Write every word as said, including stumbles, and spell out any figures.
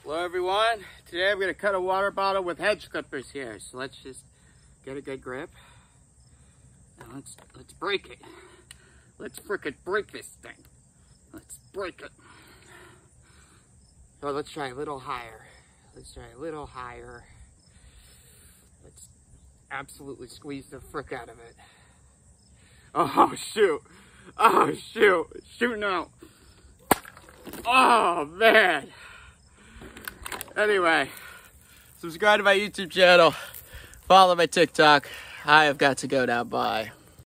Hello everyone. Today I'm going to cut a water bottle with hedge clippers here. So let's just get a good grip. And let's let's break it. Let's frickin' break this thing. Let's break it. So let's try a little higher. Let's try a little higher. Let's absolutely squeeze the frick out of it. Oh shoot. Oh shoot. Shooting out. Oh man. Anyway, subscribe to my YouTube channel, follow my TikTok. I have got to go now. Bye.